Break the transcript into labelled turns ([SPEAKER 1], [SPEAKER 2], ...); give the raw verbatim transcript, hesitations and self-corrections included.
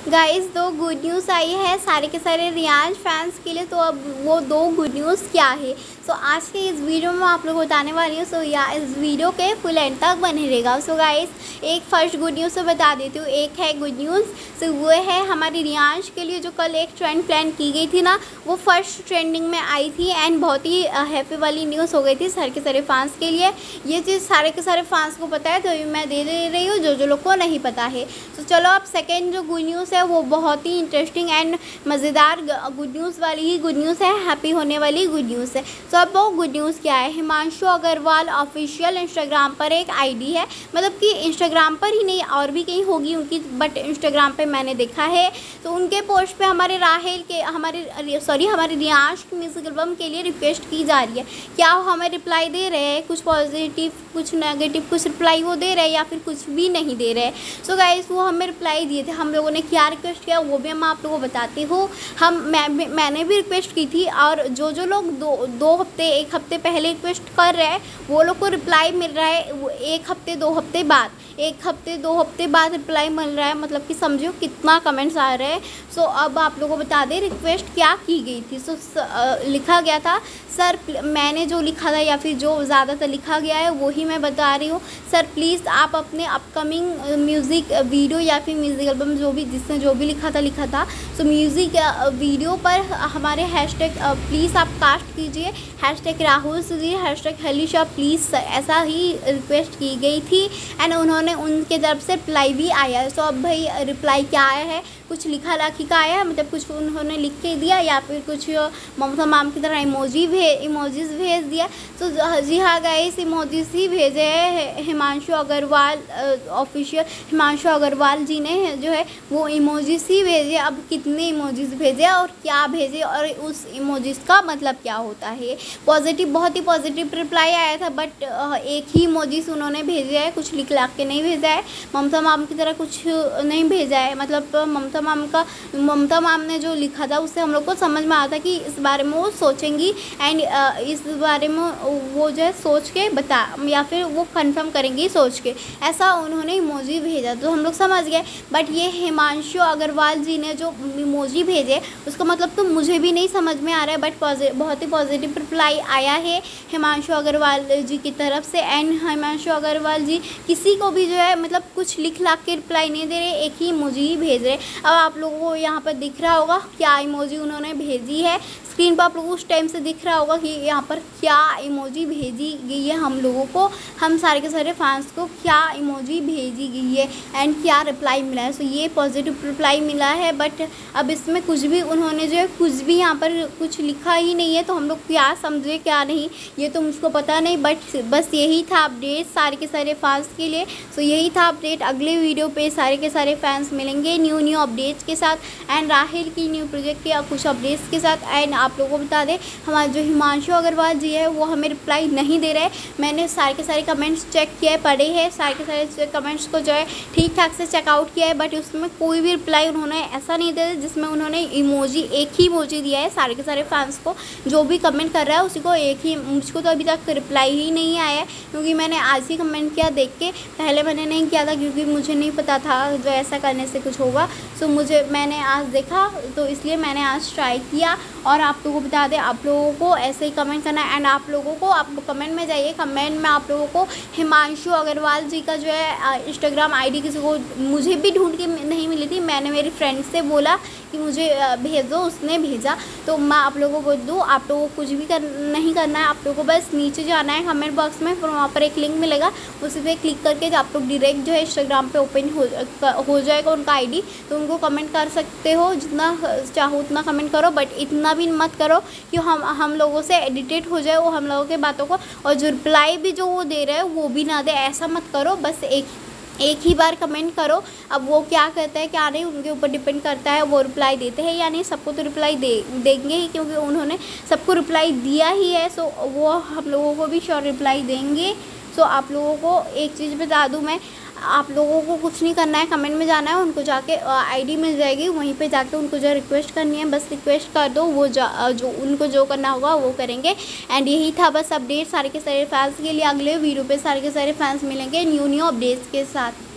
[SPEAKER 1] Guys दो good news आई है सारे के सारे रियांश फैंस के लिए। तो अब वो दो गुड न्यूज़ क्या है, सो so, आज के इस वीडियो में आप लोग बताने वाली हूँ। सो so, या इस वीडियो के फुल एंड तक बने रहेगा। सो so, गाइस एक फर्स्ट गुड न्यूज़ तो बता देती हूँ। एक है गुड न्यूज़, सो so, वो है हमारी रियांश के लिए जो कल एक ट्रेंड प्लान की गई थी ना, वो फर्स्ट ट्रेंडिंग में आई थी एंड बहुत ही हैप्पी वाली न्यूज़ हो गई थी सारे के सारे फैंस के लिए। ये चीज़ सारे के सारे फैंस को पता है, तो मैं दे दे रही हूँ जो जो लोग को नहीं पता है। तो so, चलो अब सेकेंड जो गुड न्यूज़ है वो बहुत ही इंटरेस्टिंग एंड मज़ेदार गुड न्यूज़ वाली ही गुड न्यूज़ है, हैप्पी होने वाली गुड न्यूज़ है। तो अब वो गुड न्यूज़ क्या है, हिमांशु अग्रवाल ऑफिशियल इंस्टाग्राम पर एक आईडी है, मतलब कि इंस्टाग्राम पर ही नहीं और भी कहीं होगी उनकी, बट इंस्टाग्राम पे मैंने देखा है। तो उनके पोस्ट पे हमारे राहेल के हमारे सॉरी हमारे रियांश की म्यूज़िक एल्बम के लिए रिक्वेस्ट की जा रही है। क्या वो हमें रिप्लाई दे रहे हैं, कुछ पॉजिटिव कुछ नेगेटिव, कुछ रिप्लाई वो दे रहे हैं या फिर कुछ भी नहीं दे रहे हैं। सो गाइस वो हमें रिप्लाई दिए थे, हम लोगों ने क्या रिक्वेस्ट किया वो भी मैं आप लोगों को बताती हूँ। हम मैं मैंने भी रिक्वेस्ट की थी, और जो जो लोग दो दो हफ्ते एक हफ्ते पहले रिक्वेस्ट कर रहे हैं वो लोग को रिप्लाई मिल रहा है वो एक हफ्ते दो हफ्ते बाद एक हफ्ते दो हफ्ते बाद रिप्लाई मिल रहा है, मतलब कि समझो कितना कमेंट्स आ रहे हैं। सो अब आप लोगों को बता दें रिक्वेस्ट क्या की गई थी। सो लिखा गया था, सर मैंने जो लिखा था या फिर जो ज़्यादातर लिखा गया है वही मैं बता रही हूँ। सर प्लीज़ आप अपने अपकमिंग म्यूज़िक वीडियो या फिर म्यूज़िक एल्बम जो भी जिसने जो भी लिखा था लिखा था सो म्यूज़िक वीडियो पर हमारे हैशटैग प्लीज़ आप कास्ट कीजिए, hashtag Rahul Sudhir, hashtag Halisha please, ऐसा ही रिक्वेस्ट की गई थी एंड उन्होंने उनके तरफ से रिप्लाई भी आया है। सो अब भाई रिप्लाई क्या आया है, कुछ लिखा लाखी का आया है, मतलब कुछ उन्होंने लिख के दिया या फिर कुछ ममता मैम की तरह इमोजी भे इमोजीज भेज दिया। तो जी हाँ गाइस इमोजीज ही भेजे हैं हिमांशु अग्रवाल ऑफिशियल हिमांशु अग्रवाल जी ने जो है वो इमोजीज ही भेजे। अब कितने इमोजीज भेजे और क्या भेजे और उस इमोजीज का मतलब क्या होता है। पॉजिटिव बहुत ही पॉजिटिव रिप्लाई आया था, बट एक ही इमोजीज उन्होंने भेजे है, कुछ लिख लाख के नहीं भेजा है। ममता मैम की तरह कुछ नहीं भेजा है, मतलब ममता मैम का ममता मैम ने जो लिखा था उससे हम लोग को समझ में आया था कि इस बारे में वो सोचेंगी एंड इस बारे में वो जो है सोच के बता या फिर वो कंफर्म करेंगी सोच के, ऐसा उन्होंने इमोजी भेजा तो हम लोग समझ गए। बट ये हिमांशु अग्रवाल जी ने जो इमोजी भेजे उसका मतलब तो मुझे भी नहीं समझ में आ रहा है, बट बहुत ही पॉजिटिव रिप्लाई आया है हिमांशु अग्रवाल जी की तरफ से। एंड हिमांशु अग्रवाल जी किसी को भी जो है मतलब कुछ लिख लाख के रिप्लाई नहीं दे रहे, एक ही इमोजी ही भेज रहे। अब आप लोगों को यहाँ पर दिख रहा होगा क्या इमोजी उन्होंने भेजी है, स्क्रीन पर आप लोगों को उस टाइम से दिख रहा होगा कि यहाँ पर क्या इमोजी भेजी गई है हम लोगों को, हम सारे के सारे फैंस को क्या इमोजी भेजी गई है एंड क्या रिप्लाई मिला है। सो ये पॉजिटिव रिप्लाई मिला है, बट अब इसमें कुछ भी उन्होंने जो है कुछ भी यहाँ पर कुछ लिखा ही नहीं है, तो हम लोग क्या समझे क्या नहीं ये तो मुझको पता नहीं। बट बस यही था अपडेट सारे के सारे फैंस के लिए। सो यही था अपडेट, अगले वीडियो पे सारे के सारे फैंस मिलेंगे न्यू न्यू अपडेट्स के साथ एंड राहेल की न्यू प्रोजेक्ट के कुछ अपडेट्स के साथ। एंड आप लोगों को बता दें हमारे जो हिमांशु अग्रवाल जी है वो हमें रिप्लाई नहीं दे रहे। मैंने सारे के सारे कमेंट्स चेक किए पढ़े हैं, सारे के सारे कमेंट्स को जो है ठीक ठाक से चेकआउट किया है, बट उसमें कोई भी रिप्लाई उन्होंने ऐसा नहीं दिया जिसमें उन्होंने इमोजी एक ही इमोजी दिया है सारे के सारे फैंस को। जो भी कमेंट कर रहा है उसी को एक ही, मुझको तो अभी तक रिप्लाई ही नहीं आया है क्योंकि मैंने आज ही कमेंट किया देख के, पहले मैंने नहीं किया था क्योंकि मुझे नहीं पता था जो ऐसा करने से कुछ होगा। सो मुझे मैंने आज देखा तो इसलिए मैंने आज ट्राई किया। और आप लोगों को बता दें आप लोगों को ऐसे ही कमेंट करना है एंड आप लोगों को आप कमेंट में जाइए, कमेंट में आप लोगों को हिमांशु अग्रवाल जी का जो है इंस्टाग्राम आईडी किसी को मुझे भी ढूंढ के नहीं मिली थी, मैंने मेरी फ्रेंड से बोला कि मुझे भेजो, उसने भेजा। तो मैं आप लोगों को दूँ, आप लोगों को कुछ भी कर नहीं करना है, आप लोगों को बस नीचे जाना है कमेंट बॉक्स में, फिर वहाँ पर एक लिंक मिलेगा उसी पर क्लिक करके आप लोग डायरेक्ट जो है इंस्टाग्राम पे ओपन हो हो जाएगा उनका आईडी, तो उनको कमेंट कर सकते हो, जितना चाहो उतना कमेंट करो, बट इतना भी मत करो कि हम हम लोगों से एडिटेट हो जाए वो हम लोगों के बातों को, और जो रिप्लाई भी जो वो दे रहे हैं वो भी ना दे, ऐसा मत करो। बस एक एक ही बार कमेंट करो, अब वो क्या कहता है क्या नहीं उनके ऊपर डिपेंड करता है वो रिप्लाई देते हैं या नहीं। सबको तो रिप्लाई दे देंगे ही क्योंकि उन्होंने सबको रिप्लाई दिया ही है, सो वो हम लोगों को भी श्योर रिप्लाई देंगे। सो आप लोगों को एक चीज़ बता दूँ मैं, आप लोगों को कुछ नहीं करना है, कमेंट में जाना है, उनको जाके आईडी मिल जाएगी, वहीं पे जाके उनको जो रिक्वेस्ट करनी है बस रिक्वेस्ट कर दो, वो जा जो उनको जो करना होगा वो करेंगे। एंड यही था बस अपडेट सारे के सारे फैंस के लिए। अगले वीडियो पे सारे के सारे फैंस मिलेंगे न्यू न्यू अपडेट्स के साथ।